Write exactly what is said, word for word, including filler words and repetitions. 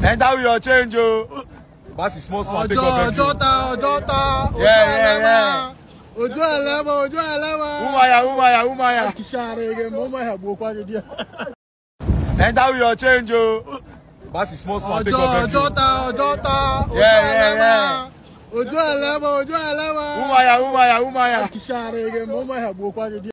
Enter with your change, oh. Pass is small, small. Take up Ojota, Ojota. Yeah, yeah, yeah. Ojo elema, Ojo elema. Umaya, Umaya, Umaya. Kishare, Umaya, Bokwa. Enter with your change, oh. Pass is small, small. Take up Ojota, Ojota. Yeah, yeah, yeah. Ojo elema, Ojo elema. Umaya, Umaya, Umaya. Kishare, Umaya, Bokwa.